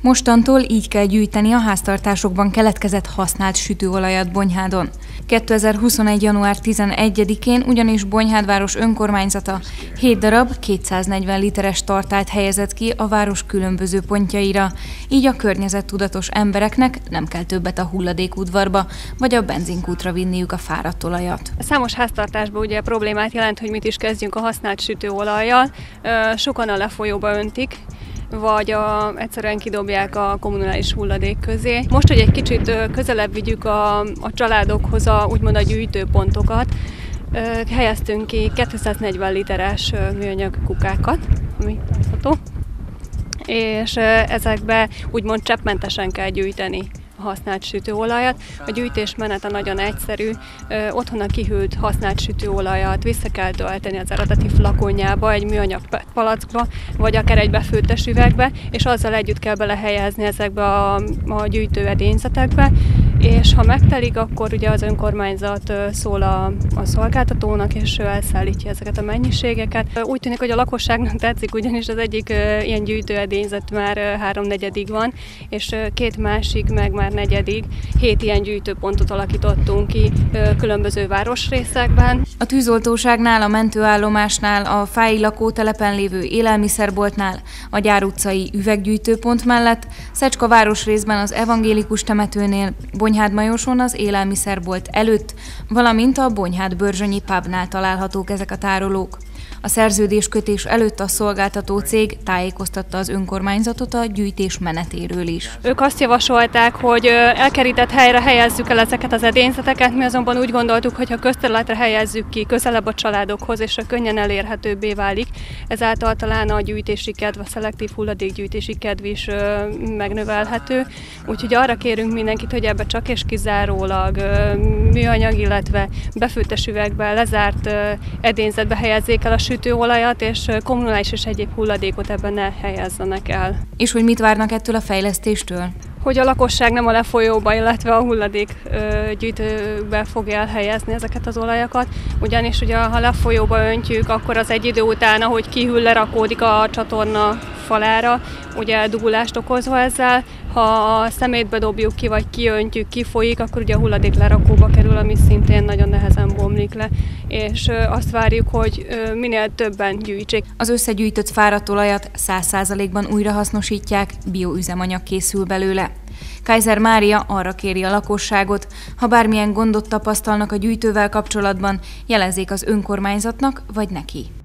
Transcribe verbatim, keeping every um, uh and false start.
Mostantól így kell gyűjteni a háztartásokban keletkezett használt sütőolajat Bonyhádon. kétezer-huszonegy. január tizenegyedikén ugyanis Bonyhád város önkormányzata hét darab kétszáznegyven literes tartályt helyezett ki a város különböző pontjaira, így a környezettudatos embereknek nem kell többet a hulladékudvarba vagy a benzinkútra vinniük a fáradt olajat. Számos háztartásban ugye problémát jelent, hogy mit is kezdjünk a használt sütőolajjal. Sokan a lefolyóba öntik, vagy a, egyszerűen kidobják a kommunális hulladék közé. Most, hogy egy kicsit közelebb vigyük a, a családokhoz a, úgymond a gyűjtőpontokat, helyeztünk ki kétszáznegyven literes műanyag kukákat, ami látható, és ezekbe úgymond cseppmentesen kell gyűjteni használt sütőolajat. A gyűjtés menete nagyon egyszerű, otthon a kihűlt használt sütőolajat vissza kell tölteni az eredeti flakonjába, egy műanyag palackba, vagy akár egy befőttes üvegbe, és azzal együtt kell belehelyezni ezekbe a, a gyűjtőedényzetekbe, és ha megtelik, akkor ugye az önkormányzat szól a, a szolgáltatónak, és elszállítja ezeket a mennyiségeket. Úgy tűnik, hogy a lakosságnak tetszik, ugyanis az egyik ilyen gyűjtőedényzet már háromnegyedig van, és két másik meg már negyedik. Hét ilyen gyűjtőpontot alakítottunk ki különböző városrészekben. A tűzoltóságnál, a mentőállomásnál, a fái lakótelepen lévő élelmiszerboltnál, a Gyár utcai üveggyűjtőpont mellett, Szecska városrészben az evangélikus temetőnél, Bonyhád-Majoson az élelmiszerbolt előtt, valamint a Bonyhád-Börzsönyi pubnál találhatók ezek a tárolók. A szerződéskötés előtt a szolgáltató cég tájékoztatta az önkormányzatot a gyűjtés menetéről is. Ők azt javasolták, hogy elkerített helyre helyezzük el ezeket az edényzeteket, mi azonban úgy gondoltuk, hogy ha közterületre helyezzük ki, közelebb a családokhoz, és könnyen elérhetőbbé válik, ezáltal talán a gyűjtési kedv, a szelektív hulladékgyűjtési kedv is megnövelhető. Úgyhogy arra kérünk mindenkit, hogy ebbe csak és kizárólag műanyag, illetve befőttes üvegbe, lezárt edényzetbe helyezzék el a sütőolajat, és kommunális és egyéb hulladékot ebben ne helyezzenek el. És hogy mit várnak ettől a fejlesztéstől? Hogy a lakosság nem a lefolyóba, illetve a hulladék gyűjtőbe fogja elhelyezni ezeket az olajakat, ugyanis ugye, ha lefolyóba öntjük, akkor az egy idő után, ahogy kihűl, lerakódik a csatorna falára, ugye dugulást okozva ezzel. Ha a szemétbe dobjuk ki, vagy kiöntjük, kifolyik, akkor ugye a hulladék lerakóba kerül, ami szintén nagyon nehezen bomlik le, és azt várjuk, hogy minél többen gyűjtsék. Az összegyűjtött fáradt olajat száz százalékban újrahasznosítják, bioüzemanyag készül belőle. Kaiser Mária arra kéri a lakosságot, ha bármilyen gondot tapasztalnak a gyűjtővel kapcsolatban, jelezzék az önkormányzatnak vagy neki.